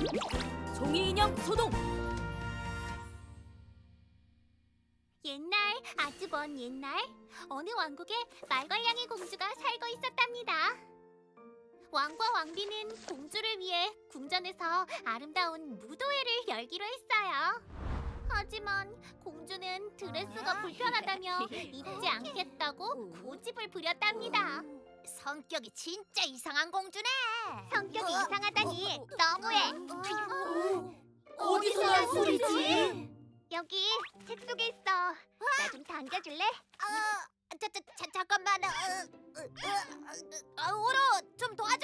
종이 인형 소동! 옛날, 아주 먼 옛날, 어느 왕국에 말괄량이 공주가 살고 있었답니다. 왕과 왕비는 공주를 위해 궁전에서 아름다운 무도회를 열기로 했어요. 하지만 공주는 드레스가 불편하다며 입지 않겠다고 고집을 부렸답니다. 성격이 진짜 이상한 공주네. 성격이 이상하다니 너무해. 어디서 난 소리지? 여기 책 속에 있어. 나 좀 당겨줄래? 잠깐만. 오로 좀 도와줘.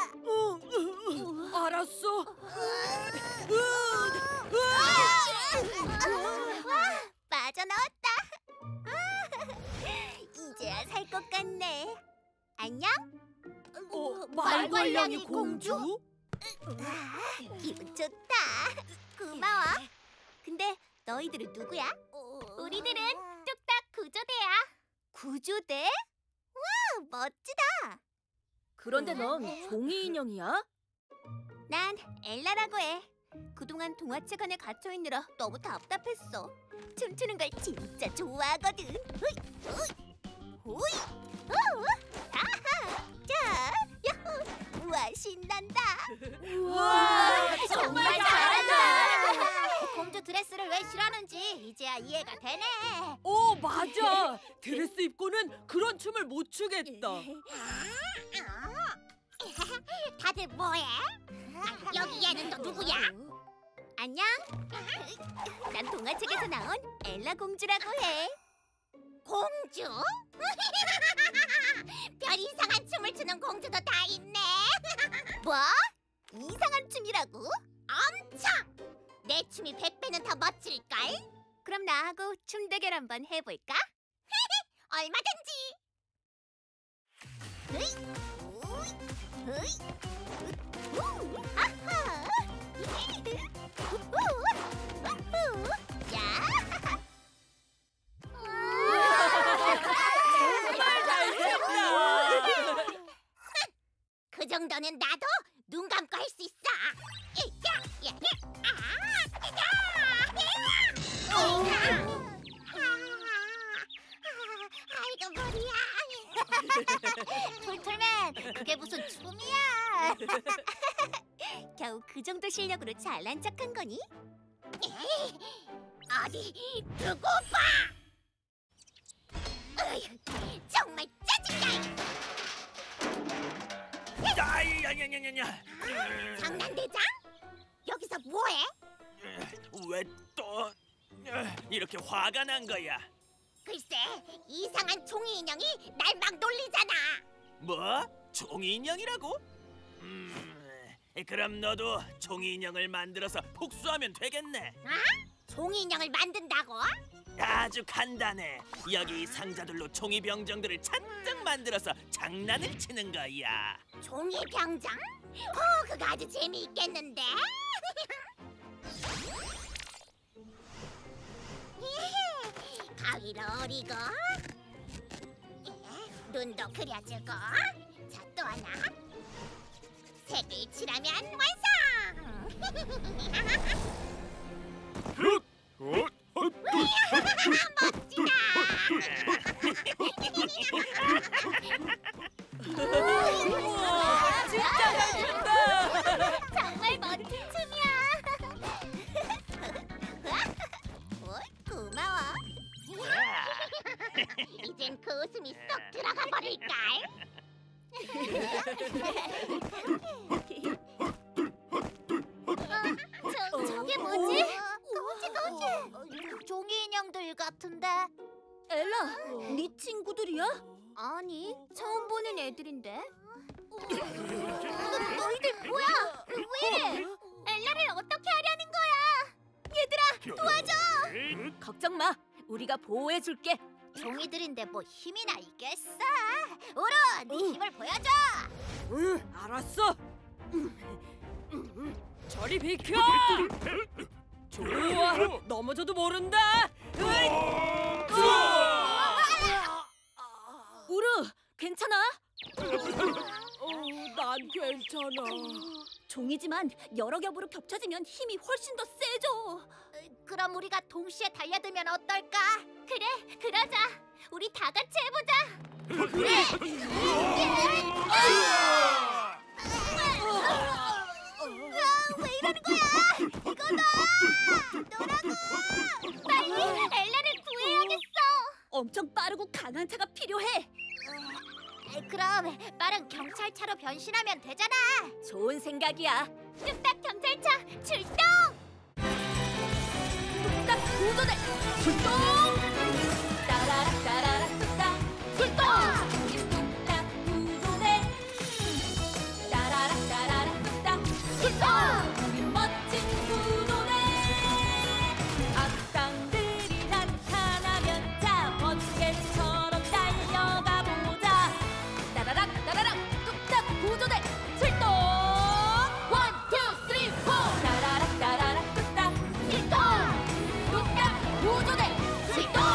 알았어. 빠져나왔다. 이제야 살 것 같네. 안녕? 말괄량이 공주? 기분 좋다. 고마워. 근데 너희들은 누구야? 우리들은 뚝딱 구조대야. 구조대? 와, 멋지다. 그런데 넌 종이 인형이야? 난 엘라라고 해. 그동안 동화책 안에 갇혀있느라 너무 답답했어. 춤추는 걸 진짜 좋아하거든. 호이, 호이, 호이, 아하, 자, 야호, 우와, 신난다. 우와, 정말 잘한다. 공주 드레스를 왜 싫어하는지 이제야 이해가 되네. 오, 맞아. 드레스 입고는 그런 춤을 못 추겠다. 다들 뭐해? 여기 얘는 또 누구야? 안녕. 난 동화책에서 나온 엘라 공주라고 해. 공주? 별 이상한 춤을 추는 공주도 다 있네. 뭐? 이상한 춤이라고? 엄청! 내 춤이 100배는 더 멋질걸? 그럼 나하고 춤 대결 한번 해볼까? 얼마든지! 으이! 으이! 으이! 아하! 야! 정말 잘생겼다. 그 정도는 나도 눈 감고 할 수 있어. 야, 야, 야, 아이고 머리야. 툴툴맨, 그게 무슨 춤이야? 겨우 그 정도 실력으로 잘난 척한 거니? 어디 두고 봐. 어휴, 정말 짜증나. 야야야야야야! 장난대장? 여기서 뭐해? 왜 또 이렇게 화가 난 거야? 글쎄, 이상한 종이 인형이 날 막 놀리잖아. 뭐? 종이 인형이라고? 그럼 너도 종이 인형을 만들어서 복수하면 되겠네. 종이 인형을 만든다고? 아주 간단해. 여기 이 상자들로 종이 병정들을 잔뜩 만들어서 장난을 치는 거야. 종이 병장? 그거 아주 재미있겠는데? 가위로 오리고, 눈도 그려주고, 자, 또 하나. 색을 칠하면 완성! 우와, 진짜 잘 춘다. 정말 멋진 춤이야. 고마워. 이젠 그 웃음이 쏙 들어가 버릴걸? 저게 뭐지? 거지. 종이 인형들 같은데? 엘라, 네 친구들이야? 아니, 처음 보는 애들인데. 너희들 뭐야? 왜? 엘라를 어떻게 하려는 거야? 얘들아, 도와줘! 걱정 마. 우리가 보호해줄게. 종이들인데 뭐 힘이나 있겠어? 우로, 네 힘을 보여줘! 응, 알았어. 저리 비켜. 좋아, 넘어져도 모른다. 우르, 괜찮아? 난 괜찮아. 종이지만 여러 겹으로 겹쳐지면 힘이 훨씬 더 세죠. 그럼 우리가 동시에 달려들면 어떨까? 그래, 그러자. 우리 다 같이 해보자. 왜 이러는 거야? 이거다! 너라고! 빨리 엘라를 구해야겠어. 엄청 빠르고 강한 차가 필요해. 그럼 빠른 경찰차로 변신하면 되잖아. 좋은 생각이야. 뚝딱 경찰차 출동! 뚝딱 구조대 출동! 따라락 따라락 뚝딱 출동! 뚝딱 구조대 따라락 따라락 뚝딱 출동! 우리 멋진 구조대 악당들이 나타나면 자 번개처럼 달려가 보자. 따라락 따라락 뚝딱 구조대 출동! 원, 투, 쓰리, 포! 따라락 따라락 뚝딱 출동! 뚝딱 구조대 출동!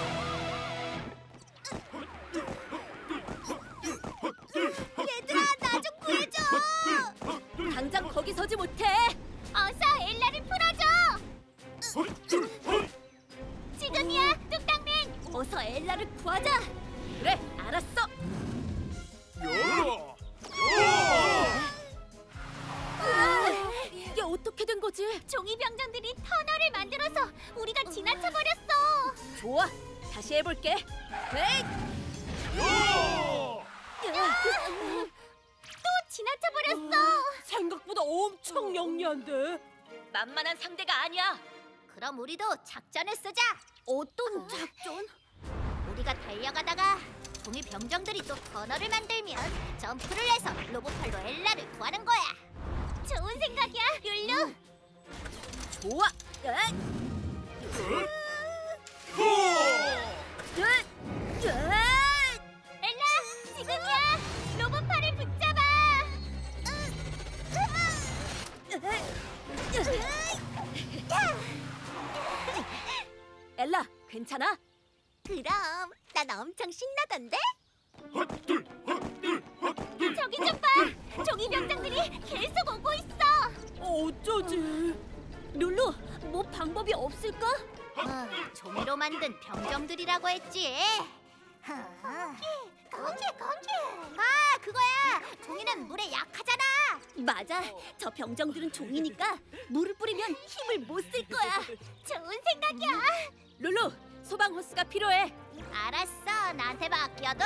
얘들아, 나 좀 구해줘! 당장 거기 서지 못해. 어서 엘라를 풀어줘! 지금이야, 뚝딱맨! 어서 엘라를 구하자. 그래, 알았어. 이게 어떻게 된 거지? 종이병정들이 터널을 만들어서 우리가 지나쳐 버렸어. 좋아, 다시 해볼게. 에이! 또 지나쳐 버렸어. 생각보다 엄청 영리한데. 만만한 상대가 아니야. 그럼 우리도 작전을 쓰자. 어떤 작전? 우리가 달려가다가 종이병정들이 또 터널을 만들면 점프를 해서 로봇팔로 엘라를 구하는 거야. 좋은 생각이야, 룰루. 좋아. 에이! 엘라, 지금이야. 로봇팔을 붙잡아. 엘라, 괜찮아? 그럼 난 엄청 신나던데? 저기 좀 봐. 종이병정들이 계속 오고 있어. 어쩌지? 룰루, 뭐 방법이 없을까? 종이로 만든 병정들이라고 했지. 거기. 아, 그거야. 종이는 물에 약하잖아. 맞아. 저 병정들은 종이니까 물을 뿌리면 힘을 못 쓸 거야. 좋은 생각이야. 룰루, 소방 호스가 필요해. 알았어, 나한테 맡겨둬.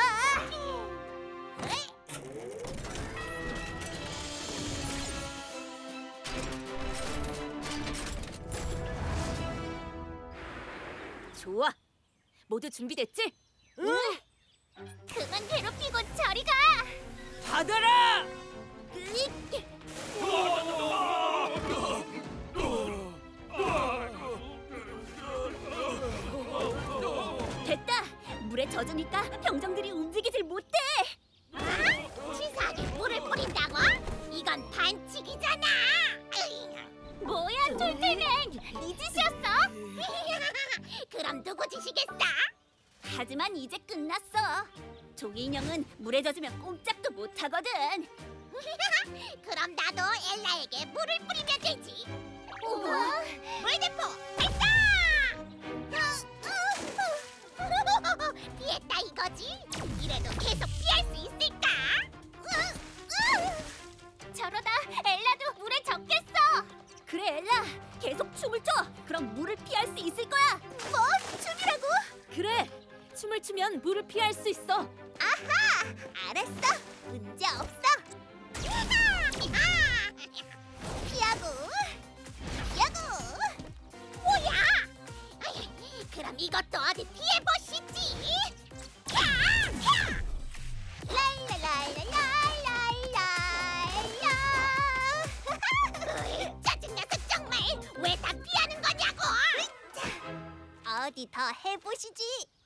좋아. 모두 준비됐지? 그만 괴롭히고 저리 가. 받아라! 됐다. 물에 젖으니까 병정들이 움직이질 못해. 치사하게 물을 뿌린다고? 이건 반칙이잖아. 뭐야, 툴툴맨. 네 짓이었어? 그럼 누구 짓이겠어? 하지만 이제 끝났어. 종이 인형은 물에 젖으면 꼼짝도 못하거든. 그럼 나도 엘라에게 물을 뿌리면 되지. 우와, 물대포 발사! 피했다 이거지? 이래도 계속 피할 수 있을까? 저러다 엘라도 물에 젖겠어. 그래, 엘라. 계속 춤을 춰. 그럼 물을 피할 수 있을 거야. 뭐? 춤이라고? 그래. 춤을 추면 물을 피할 수 있어. 아하! 알았어. 문제 없어. 피하고 뭐야? 그럼 이것도 어디 피해보시지. 랄랄랄랄랄랄랄라. 짜증나서 정말 왜 다 피하는 거냐고. 어디 더 해보시지.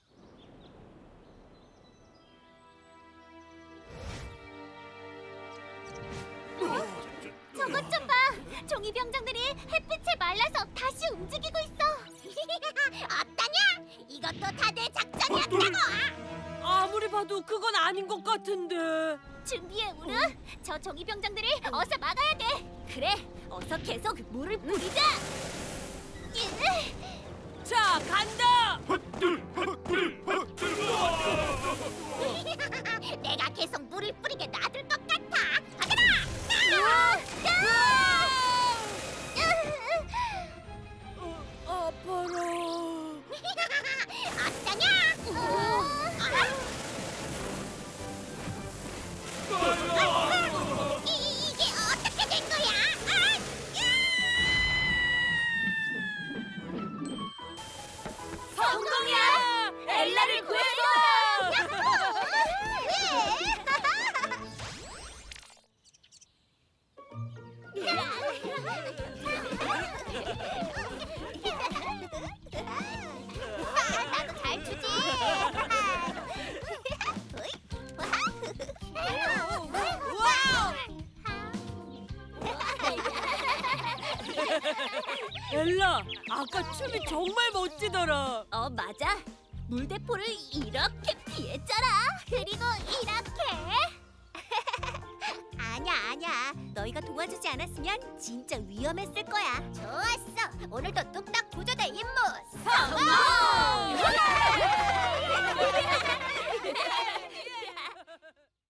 저것 좀 봐! 종이병정들이 햇빛에 말라서 다시 움직이고 있어! 어떠냐? 이것도 다 내 작전이었다고! 아무리 봐도 그건 아닌 것 같은데. 준비해, 우르. 저 종이병장들을 어서 막아야 돼. 그래, 어서 계속 물을 뿌리자. 자, 간다. 내가 계속 물을 뿌리게 놔둘 것 같아. 받아라! 아파라. 어떠냐? 이게 어떻게 된 거야? 성공이야! 엘라를 구했어! 나도 잘 추지. 엘라, 아까 춤이 정말 멋지더라. 맞아. 물대포를 이렇게 피했잖아. 그리고 이렇게. 아니야. 너희가 도와주지 않았으면 진짜 위험했을 거야. 좋았어. 오늘도 뚝딱 도전